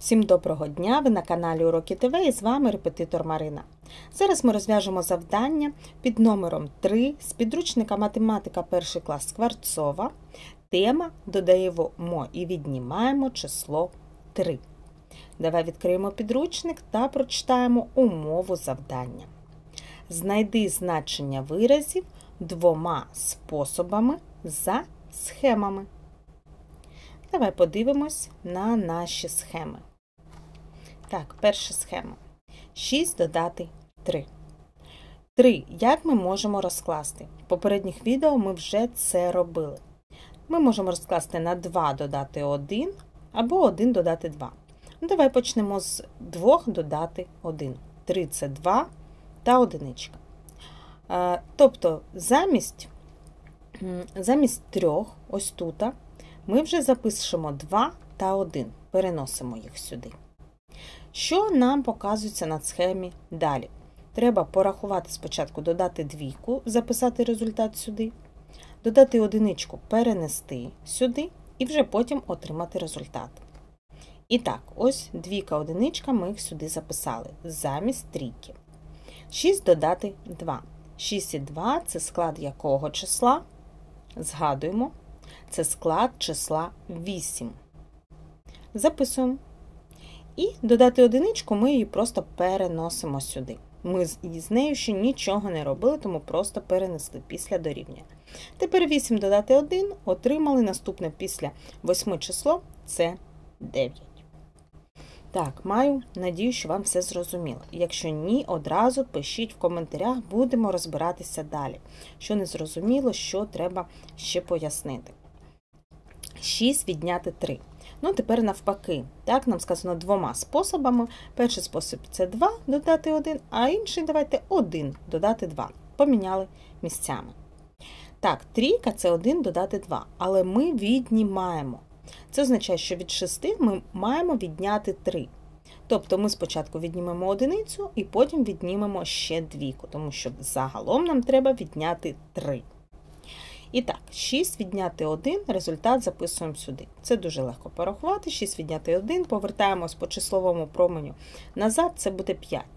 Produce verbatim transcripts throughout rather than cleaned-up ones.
Всім доброго дня! Ви на каналі Уроки ТВ і з вами репетитор Марина. Зараз ми розв'яжемо завдання під номером три з підручника математика перший клас Скворцова. Тема додаємо і віднімаємо число три. Давай відкриємо підручник та прочитаємо умову завдання. Знайди значення виразів двома способами за схемами. Давай подивимось на наші схеми. Так, перша схема. шість додати три. три. Як ми можемо розкласти? В попередніх відео ми вже це робили. Ми можемо розкласти на два додати один або один додати два. Ну, давай почнемо з двох додати один. три – це два та одиничка. Тобто замість, замість трьох, ось тут, ми вже запишемо два та один, переносимо їх сюди. Що нам показується на схемі далі? Треба порахувати спочатку, додати двійку, записати результат сюди, додати одиничку, перенести сюди і вже потім отримати результат. І так, ось двійка, одиничка, ми їх сюди записали, замість трійки. шість додати два. шість і два – це склад якого числа? Згадуємо. Це склад числа вісім. Записуємо. І додати одиничку ми її просто переносимо сюди. Ми з нею ще нічого не робили, тому просто перенесли після дорівнює. Тепер вісім додати один, отримали наступне після восьми число – це дев'ять. Так, маю надію, що вам все зрозуміло. Якщо ні, одразу пишіть в коментарях, будемо розбиратися далі. Що не зрозуміло, що треба ще пояснити. шість відняти три. Ну, тепер навпаки. Так, нам сказано двома способами. Перший спосіб – це два додати один, а інший – давайте один додати два. Поміняли місцями. Так, трійка – це один додати два, але ми віднімаємо. Це означає, що від шести ми маємо відняти три. Тобто ми спочатку віднімемо одиницю і потім віднімемо ще двійку, тому що загалом нам треба відняти три. І так, шість відняти один, результат записуємо сюди. Це дуже легко порахувати. шість відняти один, повертаємось по числовому променю назад, це буде п'ять.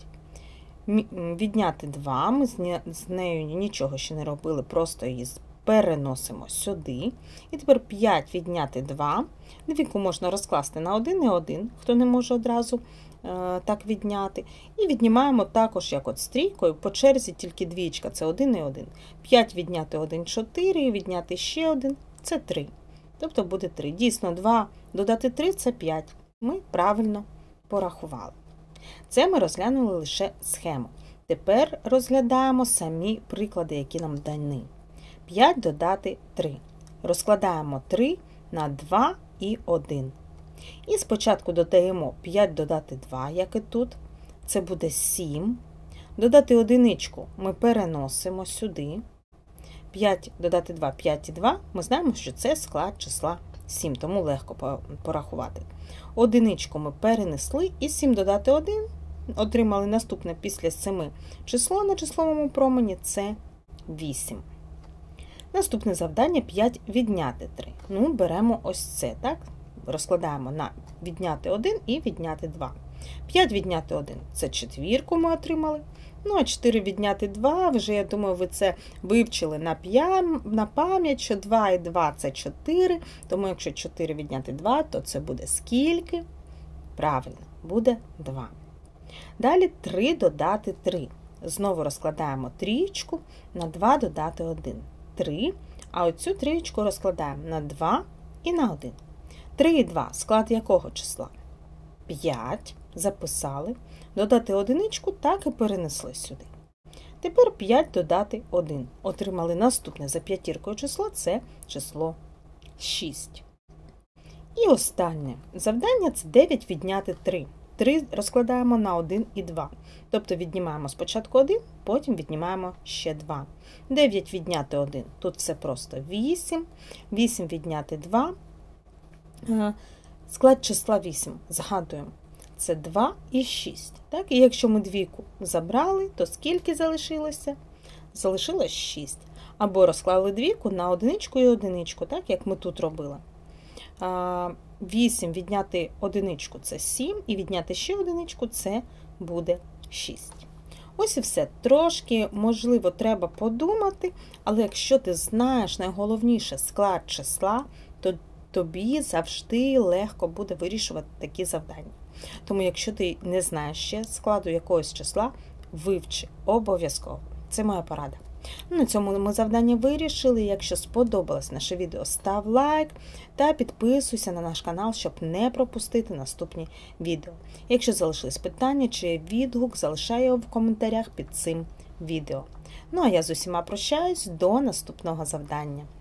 Відняти два, ми з нею нічого ще не робили, просто її переносимо сюди. І тепер п'ять відняти два. Двійку можна розкласти на один і один, хто не може одразу е, так відняти. І віднімаємо також, як от з трійкою, по черзі тільки двічка, це один і один. п'ять відняти один – чотири, відняти ще один – це три. Тобто буде три. Дійсно, два додати три – це п'ять. Ми правильно порахували. Це ми розглянули лише схему. Тепер розглядаємо самі приклади, які нам дані. п'ять додати три. Розкладаємо три на два і один. І спочатку додаємо п'ять додати два, як і тут. Це буде сім. Додати одиничку ми переносимо сюди. п'ять додати два, п'ять і два. Ми знаємо, що це склад числа сім, тому легко порахувати. Одиничку ми перенесли і сім додати один. Отримали наступне після семи число на числовому промені – це вісім. Наступне завдання – п'ять відняти три. Ну, беремо ось це, так? Розкладаємо на відняти один і відняти два. п'ять відняти один – це четвірку ми отримали. Ну, а чотири відняти два, вже, я думаю, ви це вивчили на, п'ям, на пам'ять, що два і два – це чотири. Тому, якщо чотири відняти два, то це буде скільки? Правильно, буде два. Далі три додати три. Знову розкладаємо трієчку на два додати один. три, а оцю трієчку розкладаємо на два і на один. три і два – склад якого числа? п'ять. Записали. Додати одиничку, так і перенесли сюди. Тепер п'ять додати один. Отримали наступне за п'ятіркою число – це число шість. І останнє завдання – це дев'ять відняти три. три розкладаємо на один і два. Тобто віднімаємо спочатку один, потім віднімаємо ще два. дев'ять відняти один. Тут все просто вісім. вісім відняти два. Склад числа вісім. Згадуємо. Це два і шість. Так? І якщо ми двійку забрали, то скільки залишилося? Залишилось шість. Або розклали двійку на одиничку і одиничку, так як ми тут робили. вісім відняти одиничку – це сім, і відняти ще одиничку – це буде шість. Ось і все. Трошки, можливо, треба подумати, але якщо ти знаєш найголовніше склад числа, то тобі завжди легко буде вирішувати такі завдання. Тому якщо ти не знаєш ще складу якогось числа, вивчи обов'язково. Це моя порада. На цьому ми завдання вирішили. Якщо сподобалось наше відео, став лайк та підписуйся на наш канал, щоб не пропустити наступні відео. Якщо залишились питання чи відгук, залишай його в коментарях під цим відео. Ну а я з усіма прощаюсь до наступного завдання.